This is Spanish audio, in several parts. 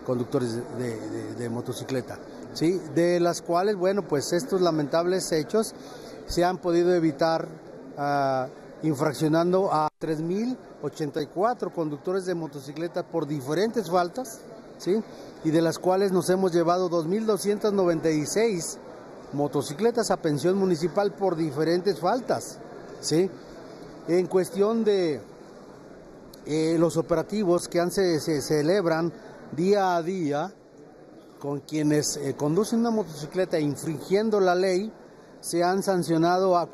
conductores de motocicleta, ¿sí? De las cuales, bueno, pues estos lamentables hechos se han podido evitar infraccionando a 3.084 conductores de motocicleta por diferentes faltas, ¿sí? Y de las cuales nos hemos llevado 2.296 motocicletas a pensión municipal por diferentes faltas, ¿sí? En cuestión de los operativos que se celebran día a día con quienes conducen una motocicleta infringiendo la ley, se han sancionado a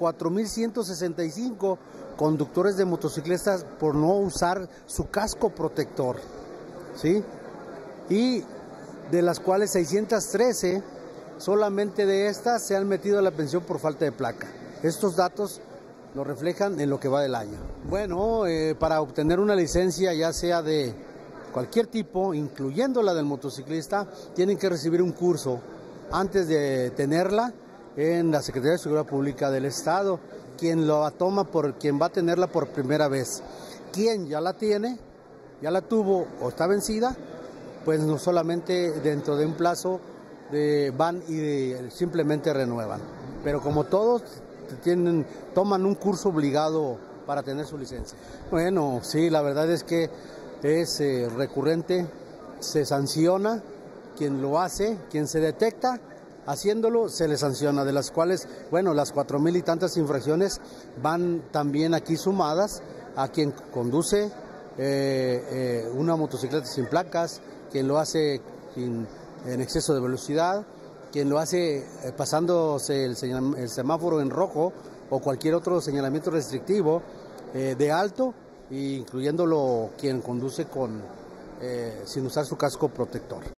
4.165 conductores de motocicletas por no usar su casco protector, ¿sí? Y de las cuales 613, solamente de estas se han metido a la pensión por falta de placa. Estos datos lo reflejan en lo que va del año. Bueno, para obtener una licencia, ya sea de cualquier tipo, incluyendo la del motociclista, tienen que recibir un curso antes de tenerla en la Secretaría de Seguridad Pública del Estado, quien lo toma por quien va a tenerla por primera vez. Quien ya la tiene, ya la tuvo o está vencida, pues no solamente dentro de un plazo van y simplemente renuevan. Pero como todos toman un curso obligado para tener su licencia. Bueno, sí, la verdad es que es recurrente, se sanciona quien lo hace, quien se detecta haciéndolo, se le sanciona, de las cuales, bueno, las 4.000 y tantas infracciones van también aquí sumadas a quien conduce una motocicleta sin placas, quien lo hace en exceso de velocidad, quien lo hace pasándose el semáforo en rojo o cualquier otro señalamiento restrictivo de alto, incluyéndolo quien conduce sin usar su casco protector.